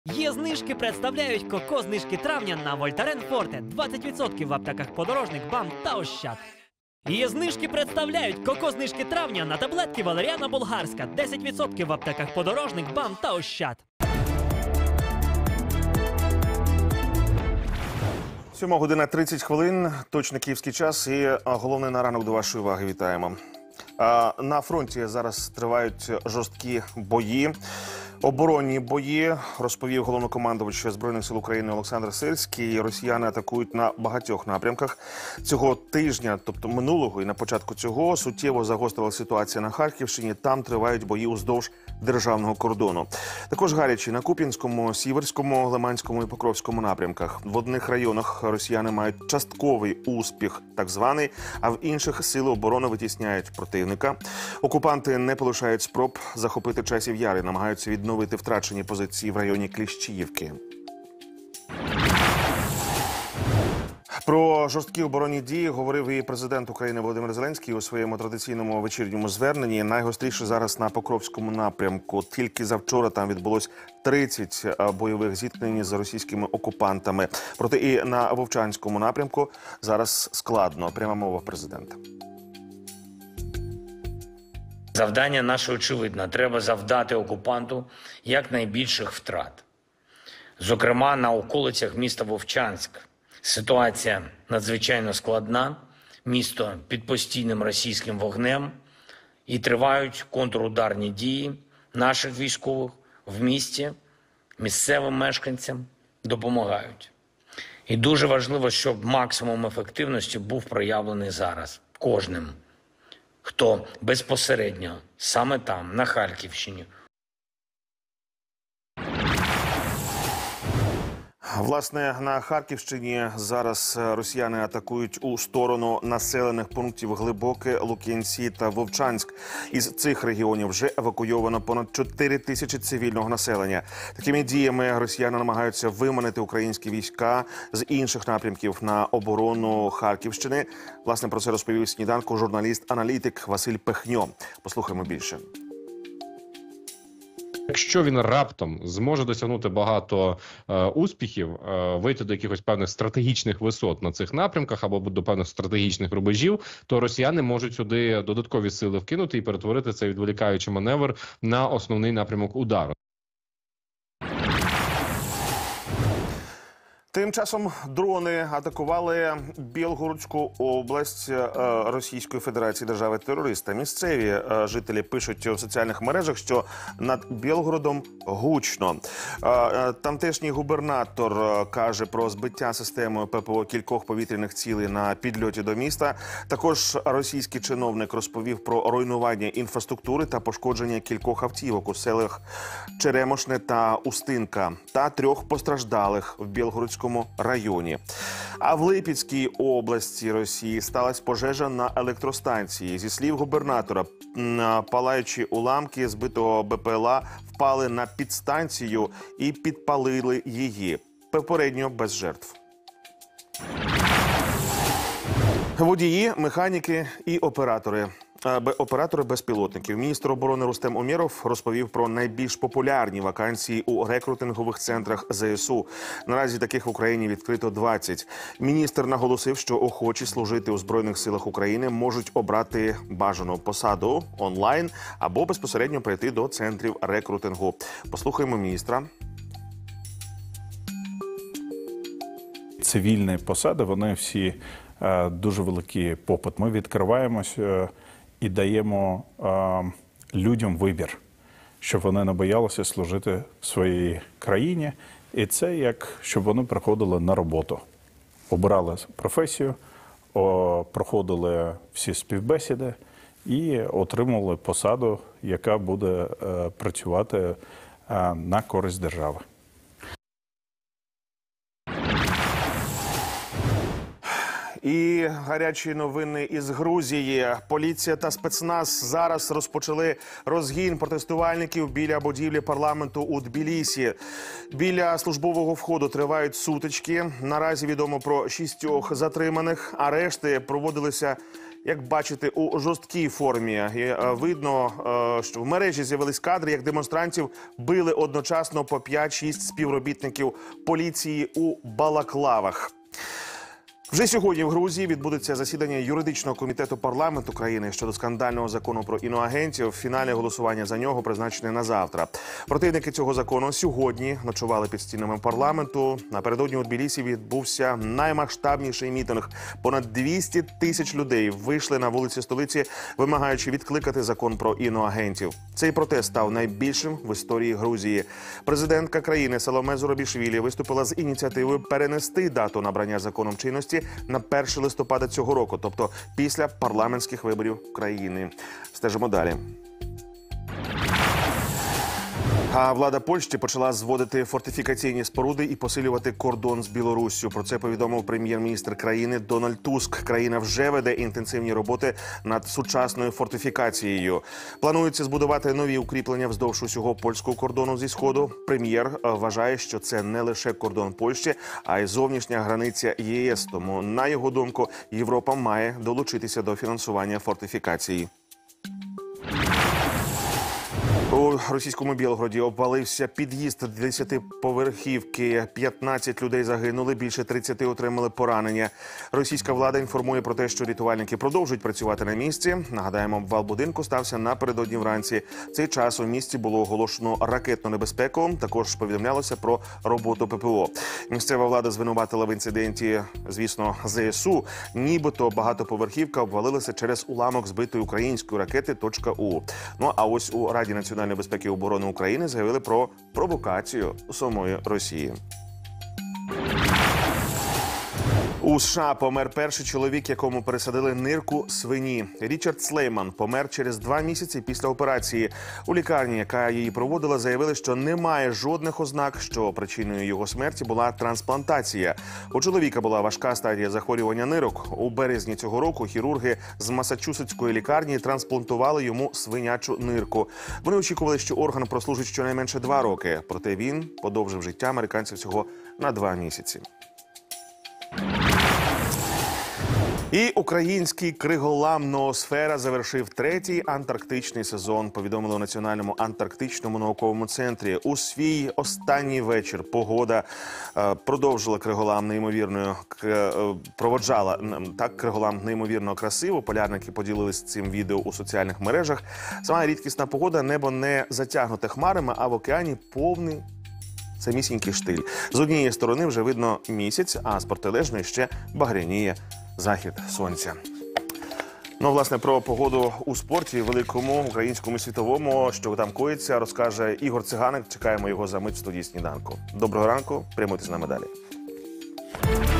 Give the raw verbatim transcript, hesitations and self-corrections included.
Є знижки представляють коко-знижки травня на Вольтарен Форте. двадцять відсотків в аптеках Подорожник, БАМ та Ощад. Є знижки представляють коко-знижки травня на таблетки Валеріана Болгарська. десять відсотків в аптеках Подорожник, БАМ та Ощад. сьома година тридцять хвилин, точно київський час і головне на ранок до вашої уваги вітаємо. На фронті зараз тривають жорсткі бої. Оборонні бої, розповів головнокомандувач Збройних сил України Олександр Сирський. Росіяни атакують на багатьох напрямках. Цього тижня, тобто минулого і на початку цього, суттєво загострила ситуація на Харківщині. Там тривають бої уздовж державного кордону. Також гарячі на Куп'янському, Сіверському, Лиманському і Покровському напрямках. В одних районах росіяни мають частковий успіх, так званий, а в інших сили оборони витісняють противника. Окупанти не полишають спроб захопити Часів Яр і намагаються відновити втрачені позиції в районі Кліщіївки. Про жорсткі оборонні дії говорив і президент України Володимир Зеленський у своєму традиційному вечірньому зверненні. Найгостріше зараз на Покровському напрямку. Тільки завчора там відбулось тридцять бойових зіткнень з російськими окупантами. Проте і на Вовчанському напрямку зараз складно. Пряма мова президента. Завдання наше очевидне. Треба завдати окупанту якнайбільших втрат. Зокрема, на околицях міста Вовчанськ. Ситуація надзвичайно складна, місто під постійним російським вогнем, і тривають контрударні дії наших військових в місті, місцевим мешканцям допомагають. І дуже важливо, щоб максимум ефективності був проявлений зараз кожним, хто безпосередньо саме там, на Харківщині. Власне, на Харківщині зараз росіяни атакують у сторону населених пунктів Глибоке, Лук'янці та Вовчанськ. Із цих регіонів вже евакуйовано понад чотири тисячі цивільного населення. Такими діями росіяни намагаються виманити українські війська з інших напрямків на оборону Харківщини. Власне, про це розповів сніданку журналіст-аналітик Василь Пехньо. Послухаємо більше. Якщо він раптом зможе досягнути багато е, успіхів, е, вийти до якихось певних стратегічних висот на цих напрямках або до певних стратегічних рубежів, то росіяни можуть сюди додаткові сили вкинути і перетворити цей відволікаючий маневр на основний напрямок удару. Тим часом дрони атакували Білгородську область Російської Федерації держави-терориста. Місцеві жителі пишуть у соціальних мережах, що над Білгородом гучно. Тамтешній губернатор каже про збиття системою ППО кількох повітряних цілей на підльоті до міста. Також російський чиновник розповів про руйнування інфраструктури та пошкодження кількох автівок у селах Черемошне та Устинка та трьох постраждалих в Білгородському районі. А в Липецькій області Росії сталася пожежа на електростанції. Зі слів губернатора, палаючі уламки збитого БПЛА впали на підстанцію і підпалили її. Попередньо без жертв. Водії, механіки і оператори. Оператори безпілотників. Міністр оборони Рустем Умєров розповів про найбільш популярні вакансії у рекрутингових центрах ЗСУ. Наразі таких в Україні відкрито двадцять. Міністр наголосив, що охочі служити у Збройних силах України можуть обрати бажану посаду онлайн або безпосередньо прийти до центрів рекрутингу. Послухаємо міністра. Цивільні посади, вони всі е, дуже великий попит. Ми відкриваємося і даємо е, людям вибір, щоб вони не боялися служити своїй країні. І це як, щоб вони приходили на роботу. Обирали професію, о, проходили всі співбесіди і отримали посаду, яка буде е, працювати е, на користь держави. І гарячі новини із Грузії. Поліція та спецназ зараз розпочали розгін протестувальників біля будівлі парламенту у Тбілісі. Біля службового входу тривають сутички. Наразі відомо про шістьох затриманих. Арешти проводилися як бачите, у жорсткій формі. І, е, видно, е, що в мережі з'явились кадри, як демонстрантів били одночасно по п'ять-шість співробітників поліції у балаклавах. Вже сьогодні в Грузії відбудеться засідання юридичного комітету парламенту країни щодо скандального закону про іноагентів. Фінальне голосування за нього призначене на завтра. Противники цього закону сьогодні ночували під стінами парламенту. Напередодні у Тбілісі відбувся наймасштабніший мітинг. Понад двісті тисяч людей вийшли на вулиці столиці, вимагаючи відкликати закон про іноагентів. Цей протест став найбільшим в історії Грузії. Президентка країни Саломе Зурабішвілі виступила з ініціативою перенести дату набрання законом чинності на перше листопада цього року, тобто після парламентських виборів країни. Стежимо далі. А влада Польщі почала зводити фортифікаційні споруди і посилювати кордон з Білоруссю. Про це повідомив прем'єр-міністр країни Дональд Туск. Країна вже веде інтенсивні роботи над сучасною фортифікацією. Планується збудувати нові укріплення вздовж усього польського кордону зі Сходу. Прем'єр вважає, що це не лише кордон Польщі, а й зовнішня границя ЄС. Тому, на його думку, Європа має долучитися до фінансування фортифікації. У російському Білгороді обвалився під'їзд десятиповерхівки. п'ятнадцять людей загинули, більше тридцяти отримали поранення. Російська влада інформує про те, що рятувальники продовжують працювати на місці. Нагадаємо, обвал будинку стався напередодні вранці. В цей час у місті було оголошено ракетну небезпеку. Також повідомлялося про роботу ППО. Місцева влада звинуватила в інциденті, звісно, ЗСУ. Нібито багатоповерхівка обвалилася через уламок збитої української ракети .У. Ну а ось у Раді національної безпеки і оборони України заявили про провокацію самої Росії. У США помер перший чоловік, якому пересадили нирку свині. Річард Слейман помер через два місяці після операції. У лікарні, яка її проводила, заявили, що немає жодних ознак, що причиною його смерті була трансплантація. У чоловіка була важка стадія захворювання нирок. У березні цього року хірурги з Масачусетської лікарні трансплантували йому свинячу нирку. Вони очікували, що орган прослужить щонайменше два роки. Проте він подовжив життя американців всього на два місяці. І український криголам «Ноосфера» завершив третій антарктичний сезон, повідомили у Національному антарктичному науковому центрі. У свій останній вечір погода е, продовжила криголам неймовірною, е, проводжала так криголам неймовірно красиво. Полярники поділились цим відео у соціальних мережах. Сама рідкісна погода, небо не затягнуте хмарами, а в океані повний самісінький штиль. З однієї сторони вже видно місяць, а з протилежної ще багряніє захід сонця. Ну, власне, про погоду у спорті, великому, українському, світовому, що там коїться, розкаже Ігор Циганик. Чекаємо його за мить в студії «Сніданку». Доброго ранку, прямуйте з нами далі.